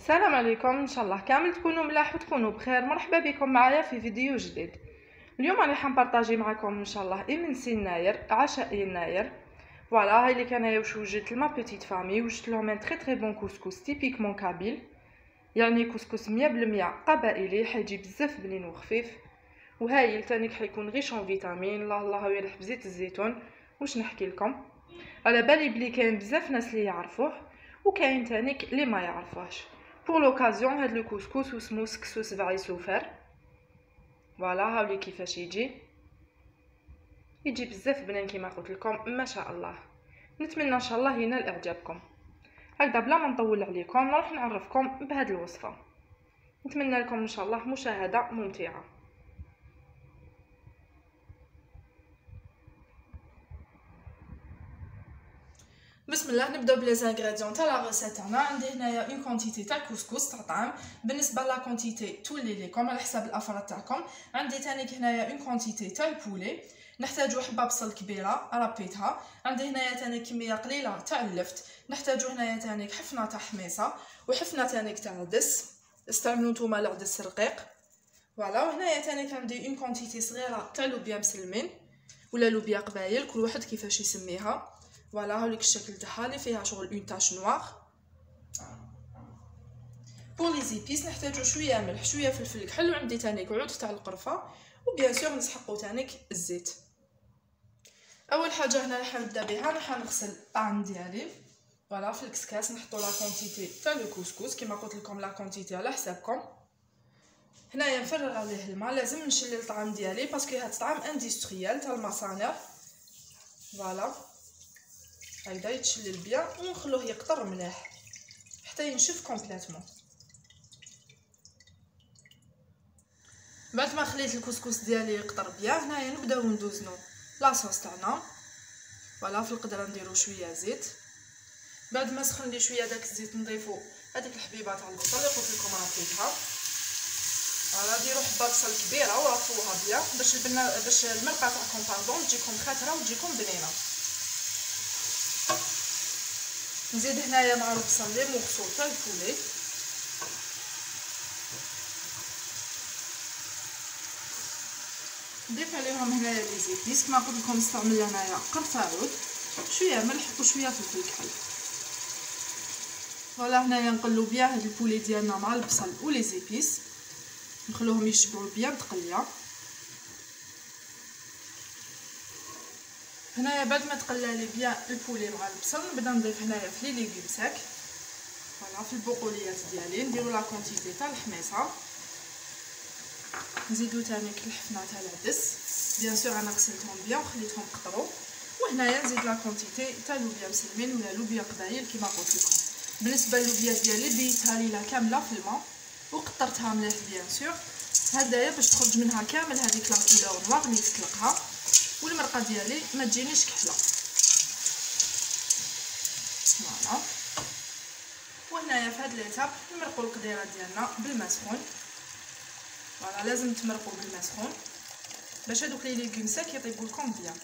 السلام عليكم، ان شاء الله كامل تكونوا ملاح وتكونوا بخير. مرحبا بكم معايا في فيديو جديد. اليوم راني حنبارطاجي معكم ان شاء الله امنسي يناير، عشاء يناير. فوالا هاي اللي كانايا واش وجدت لما بيتيت فامي، وجدت لهم ان تري بون كوسكوس تيبيكمون كابيل، يعني كوسكوس 100% قبائلي، حيجي بزاف بنين وخفيف وهايل تانيك، حيكون غيشون فيتامين. الله يريح بزيت الزيتون. واش نحكي لكم، على بالي بلي كاين بزاف ناس اللي يعرفوه وكاين تانيك اللي ما يعرفوهش. بور لوكازيون هاد لو كوسكوس اسمو سكسو سبعي سوفر. فوالا هاولي كيفاش يجي بزاف بنين كيما قلت لكم ما شاء الله. نتمنى ان شاء الله ينال اعجابكم. هكذا بلا ما نطول عليكم نروح نعرفكم بهاد الوصفه. نتمنى لكم ان شاء الله مشاهده ممتعه. بسم الله. نبداو بلي زانغريديون تاع لا ريسيت تاعنا. عندي هنايا اون كونتيتي تاع الكسكس تاع طعام. بالنسبه لا كونتيتي تولي لكم على حساب الافراد تاعكم. عندي تانيك هنايا اون كونتيتي تاع البولي، نحتاجو حبه بصل كبيره ربيتها. عندي هنايا تانيك كميه قليله تاع اللفت. نحتاجو هنايا تانيك حفنه تاع حميصه وحفنه تانيك تاع عدس، استعملوا نتوما العدس رقيق. فوالا. وهنايا تانيك عندي اون كونتيتي صغيره تاع لوبيا مسلمين ولا لوبيا قبايل، كل واحد كيفاش يسميها. فوالا هاوليك الشكل تاعها اللي فيها شغل اون تاش نوار. بور لي زيبيس نحتاجو شويه ملح، شويه فلفل كحل، وعندي تانيك عود تاع القرفه، وبيان سور نسحقو تانيك الزيت. اول حاجه هنا راح نبدا بها، راح نغسل الطعام ديالي. فوالا في الكسكاس نحطو لا كونتيتي تاع لو كوسكوس كيما قلت لكم، لا كونتيتي على حسابكم. هنايا نفرغ عليه الماء، لازم نشلل الطعام ديالي باسكو هاد الطعام اندستريال تاع المصانع. فوالا هكذا يتشلل بيان ونخلوه يقطر مليح حتى ينشف كومبليتمون. بعد ما خليت الكسكس ديالي يقطر بيان، هنايا نبداو ندوزنو لاصوص تاعنا. فوالا في القدره نديرو شويه زيت. بعد ما سخن لي شويه داك الزيت نضيفو هذيك الحبيبه تاع البصل اللي قلت لكم ربيتها. فوالا ديروا حبه بصل كبيره ورفوها بيان باش المرقه تاعكم تجيكم خاتره وتجيكم بنينه. نزيد هنايا مع البصل لي مغسول تاع البولي. نضيف عليهم هنايا لي زيبيس كما قلت لكم، نستعمل هنايا قرفه عود، شويه ملح وشويه فلفل كحل. فوالا هنايا نقلو بيان هاد البولي ديالنا مع البصل ولي زيبيس، نخلوهم يشبعوا بيان تقليه. هنايا بعد ما تقلى لي بيان البولي مع البصل، نبدا نضيف هنايا في لي ليغوم ساك. فوالا في البقوليات ديالي نديرو لا كونتيتي تاع الحميصه، نزيدو تانيك الحفنه تاع العدس. بيان سور انا غسلتهم بيان وخليتهم قطروا. وهنايا نزيد لا كونتيتي تاع لوبيا مسلمين ولا لوبيا قبايل كيما قلت لكم. بالنسبه للوبيا ديالي بيتها ليله كامله في الماء وقطرتها مليح بيان سور، هدايا باش تخرج منها كامل هذيك لا كولور نوار اللي تطلقها، والمرقه ديالي ما تجينيش كحله. فوالا. وهنايا في هاد ليتاب نمرقوا القديره ديالنا بالماء سخون. فوالا لازم تمرقوا بالماء سخون باش هادوك لي ليغوم ساك يطيبوا لكم بيان.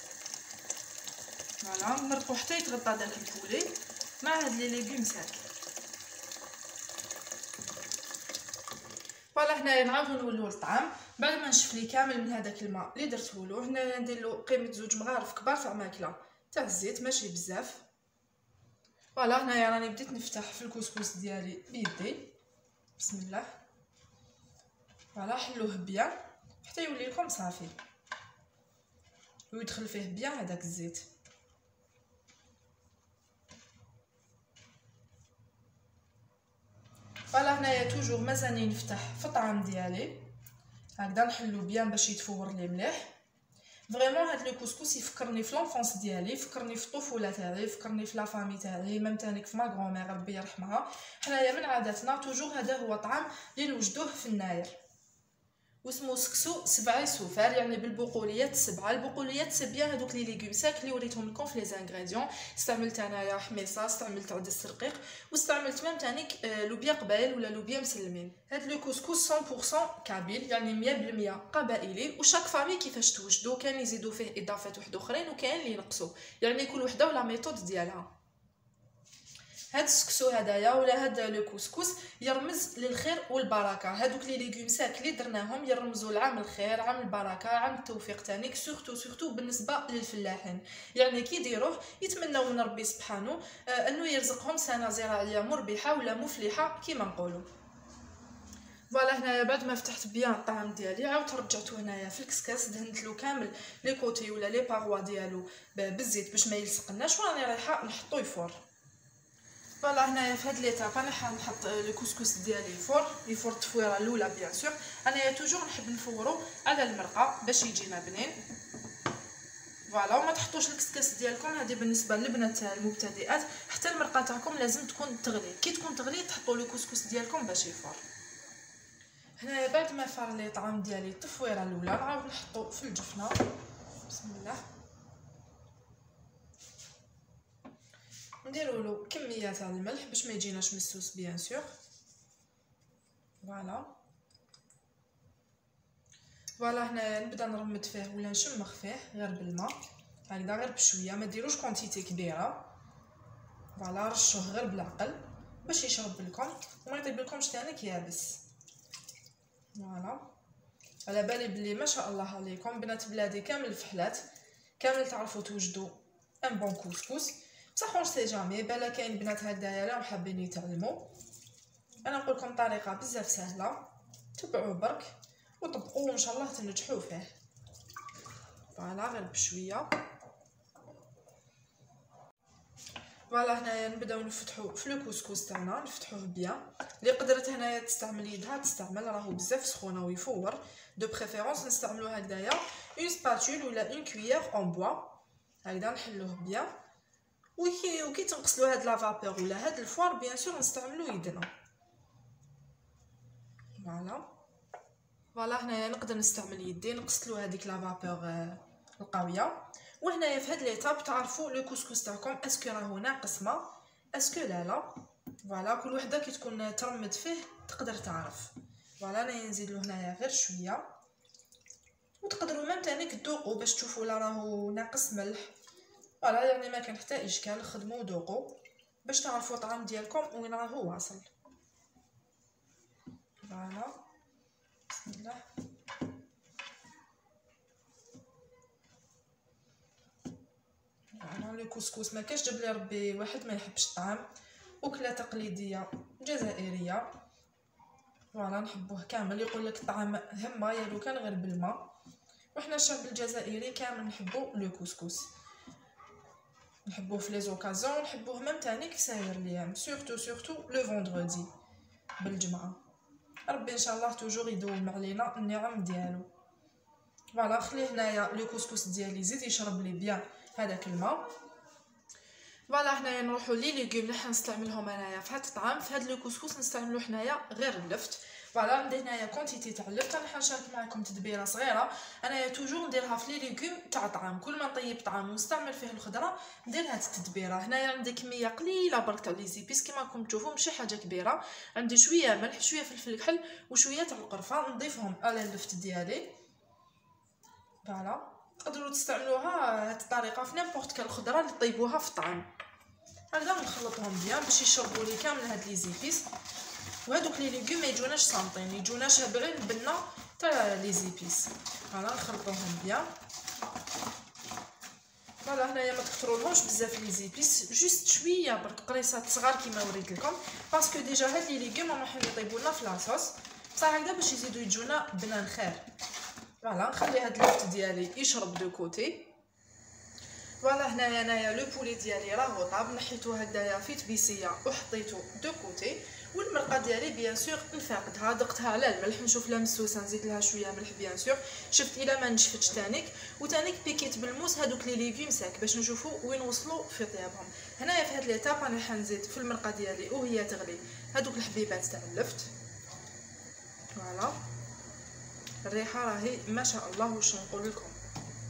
فوالا نمرقوا حتى يتغطى داك البولي مع هاد لي ليغوم ساك. فوالا هنايا نعاودو نولو الطعام. بعد ما نشف لي كامل من هذاك الماء اللي درته له، هنايا ندير له قيمه 2 مغارف كبار تاع ماكله تاع الزيت، ماشي بزاف. فوالا هنايا راني بديت نفتح في الكسكس ديالي بيدي. بسم الله. فوالا حلوه بيان حتى يولي لكم صافي ويدخل فيه بيان هذاك الزيت. فوالا هنايا توجور مازالني نفتح في الطعام ديالي هكذا، نحلو بيان باش يتفور لي مليح. فريمون هاد لو كسكس يفكرني في لونفونس ديالي، يفكرني في الطفوله تاعي، يفكرني في لا فامي تاعي، ميم تانيك في ما غرومير ربي يرحمها. حنايا من عاداتنا توجور هذا هو الطعام اللي نوجدوه في الناير، واسمو سكسو سبعي سوفر، يعني بالبقوليات السبعه. البقوليات سبيان هذوك لي ليغوم ساك اللي وريتهم لكم في لي زانغريديون. استعملت انايا حميصه، استعملت عدس رقيق، واستعملت ميم تانيك لوبيا قبايل ولا لوبيا مسلمين. هاد لو كسكس 100% كابيل، يعني 100% قبائلي، وشاك فامي كيفاش توجدو كان يزيدوا فيه اضافات واحد اخرين وكاين اللي ينقصوا، يعني كل وحده ولا ميثود ديالها. هاد السكسو هدايا ولا هاد لو كوسكوس يرمز للخير والبركه. هادوك لي ليغوم ساك اللي درناهم يرمزوا لعام الخير، عام البركه، عام التوفيق تانيك، سورتو بالنسبه للفلاحين. يعني كي يديروه يتمنوا من ربي سبحانه انه يرزقهم سنه زراعيه مربحه ولا مفلحه كيما نقولوا. فوالا هنايا بعد ما فتحت بيان الطعام ديالي عاودت رجعته هنايا في الكسكاس، دهنت له كامل لي كوتي ولا لي باغوا ديالو بالزيت باش ما يلصقناش، وراني رايحه نحطو يفور. فوالا هنايا في هاد ليطاب انا حنحط لو كسكس ديالي يفور التفويره الاولى بيان سور. انايا توجور نحب نفورو على المرقه باش يجينا بنين. فوالا وما تحطوش الكسكس ديالكم، هذه بالنسبه للبنات المبتدئات، حتى المرقه تاعكم لازم تكون تغلي، كي تكون تغلي تحطوا لو كسكس ديالكم باش يفور. هنايا بعد ما فار لي طعام ديالي التفويره الاولى نعاود نحطو في الجفنه. بسم الله. نديروا له كميه تاع الملح باش ما يجيناش مسوس بيان سور. فوالا هنا نبدا نرمد فيه ولا نشمخ فيه غير بالماء هكذا، غير بشويه، ما ديروش كونتيتي كبيره. فوالا رشوه غير بالعقل باش يشرب لكم وما يطيب لكمش تانيك يابس. فوالا على بالي بلي ما شاء الله عليكم بنات بلادي كامل الفحلات كامل تعرفوا توجدوا ان بون كوسكوس، بصح اون سي جامي بالا كاين بنات هكذايا راهم حابين يتعلموا. انا نقول لكم طريقه بزاف سهله، تبعوا برك وطبقوا وان شاء الله تنجحوا فيه. فوالا غير بشويه. فوالا هنايا نبداو نفتحوا في لو كوسكوس تاعنا، نفتحوه بيان. اللي قدرت هنايا تستعمل يدها تستعمل، راهو بزاف سخونه ويفور. دو بريفيرونس نستعملوا هكذايا اون سباتول ولا اون كويير اون بوا هكذا نحلوه بيان. وكي تنقصلوا هاد لا فابور ولا هاد الفوار بيان سور نستعملوا يدنا. فوالا هنايا نقدر نستعمل يدي نقصلوا هذيك لا فابور القويه. وهنايا في هاد ليطاب تعرفوا لو كوسكوس تاعكم اسكو راهو ناقص ما اسكو لا. فوالا كل وحده كي تكون ترمد فيه تقدر تعرف. فوالا انا نزيد له هنايا غير شويه، وتقدروا ميم تانيك تذوقوا باش تشوفوا لا راهو ناقص ملح. فوالا يعني ما كان حتى اشكال، خدموا وذوقوا باش تعرفوا الطعام ديالكم وين راهو واصل. فوالا بسم الله. انا لو كسكس ما كاش جاب لي ربي واحد ما يحبش الطعام، اكله تقليديه جزائريه. فوالا نحبوه كامل، يقول لك الطعام همه يا لو كان غير بالماء، وحنا الشعب الجزائري كامل نحبو لو كسكس، نحبوه في لي زوكازيون، نحبوه ميم تانيك ساير ليام، سورتو لو فوندردي بالجمعه. ربي ان شاء الله توجور يدوم علينا النعم ديالو. فوالا خليه هنايا لو كسكس ديالي يزيد يشرب لي بيان هذاك الماء. فوالا هنايا نروحوا لي ليغوم اللي حنستعملهم انايا في هذا الطعام. في هذا لو كسكس نستعملوا حنايا غير اللفت. فوالا عندي هنايا كونتيتي تاع اللفت، انا حنشارك معكم تدبيره صغيره انايا توجور نديرها في لي ليغوم تاع الطعام. كل ما نطيب طعام ونستعمل فيه الخضره ندير هذه التدبيره. هنايا عندي كميه قليله برك تاع لي زيبيس كيما راكم تشوفوا، ماشي حاجه كبيره. عندي شويه ملح، شويه فلفل كحل، وشويه تاع القرفه، نضيفهم على اللفت ديالي. فوالا تقدروا تستعملوها هاد الطريقه في نيمبورط كال خضره اللي طيبوها في الطعام. هكذا نخلطهم بيان باش يشربوا لي كامل هاد لي زيبيس، وهادوك لي ليغوم ما يجوناش صامطين، يجونا شابعين بالنا تاع لي زيبيس. فوالا نخلطوهم بيان. فوالا هنايا ما تكثرولهمش بزاف لي زيبيس، جوست شويه برك قريصات صغار كيما وريت لكم، باسكو ديجا هاد لي ليغوم راح يطيبوا لنا في لاصوص، بصح هكذا باش يزيدوا يجونا بنان خير. فوالا نخلي هاد اللفت ديالي يشرب دو كوتي. فوالا هنايا لو بولي ديالي راهو طاب، نحيتو هكذايا في تبيسيه وحطيتو دو كوتي. والمرقه ديالي بيان سور نفاقدها، دقتها على الملح نشوف لا مسوسه نزيد لها شويه ملح بيان سور، شفت الا ما نشفتش تانيك، وتانيك بيكيت بالموس هادوك لي ليغوم ساك باش نشوفوا وين وصلوا في طيابهم. هنايا في هاد ليطاب انا حنزيد في المرقه ديالي وهي تغلي هادوك الحبيبات تاع اللفت. فوالا الريحه راهي ما شاء الله واش نقول لكم.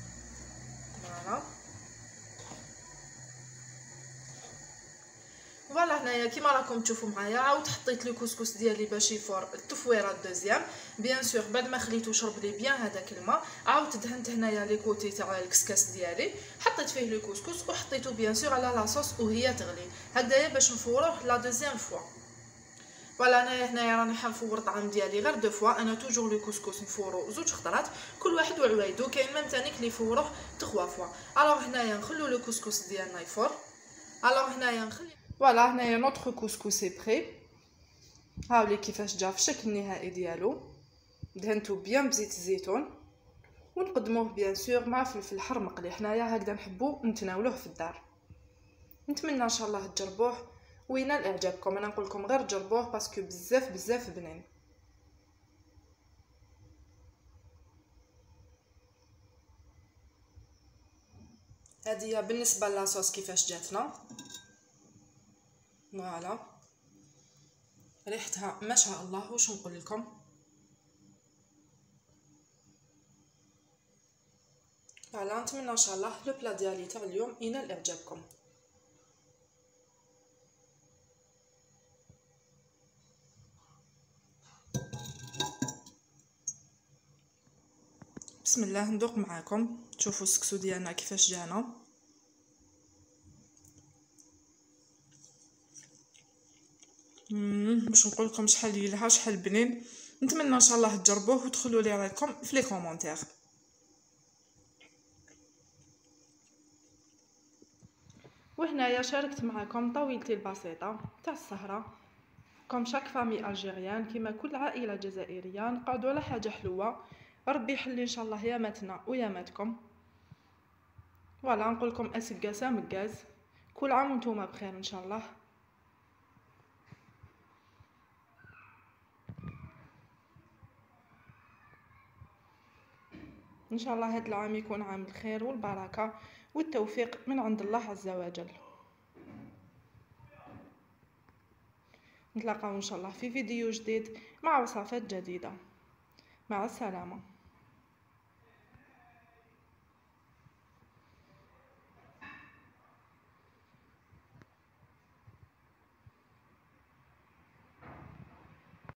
فوالا فوالا هنايا كيما راكم تشوفوا معايا عاود حطيت لو كسكس ديالي باش يفور التفويره الدوزيام. بيان سور بعد ما خليته شرب لي بيان هذاك الماء عاود دهنت هنايا لي كوتي تاع الكسكاس ديالي، حطيت فيه لو كسكس وحطيته بيان سور على لاصوص وهي تغلي هكذايا باش نفوروه لا دوزيام فوا. فوالا انايا هنايا راني حنفور الطعام ديالي غير دو فوا. انا توجور لو كسكس نفورو زوج خطرات كل واحد وعوايدو، كاين ميم تانيك لي فوروه 3 فوا. الوغ هنايا نخلو لو كسكس ديالنا يفور. الوغ هنايا نخلي فوالا هنايا نوتر كسكس سي بري. هاولي كيفاش جا في الشكل النهائي ديالو، دهنتو بيان بزيت الزيتون ونقدموه بيان سور مع فلفل حر مقلي. حنايا هكذا نحبو نتناولوه في الدار. نتمنى ان شاء الله تجربوه وينال اعجابكم. انا نقول لكم غير جربوه باسكو بزاف بزاف بنين. هذه بالنسبه لاصوص كيفاش جاتنا. فوالا ريحتها ما شاء الله، واش نقول لكم. فوالا نتمنى ان شاء الله لو بلا ديالي تاع اليوم ينال اعجابكم. بسم الله ندوق معاكم تشوفوا السكسو ديالنا كيفاش جانا. باش نقول لكم شحال يلها شحال بنين. نتمنى ان شاء الله تجربوه وتدخلوا لي رايكم في لي كومونتير. وهنايا شاركت معكم طاولتي البسيطه تاع السهره كوم شاك فامي الجيريان، كيما كل عائله جزائريه نقعدوا على حاجه حلوه. ربي يحلي ان شاء الله ياماتنا وياماتكم. فوالا نقول لكم اسكاسا مكاز، كل عام وانتم بخير ان شاء الله. ان شاء الله هذا العام يكون عام الخير والبركه والتوفيق من عند الله عز وجل. نتلاقاو ان شاء الله في فيديو جديد مع وصفات جديده. مع السلامه.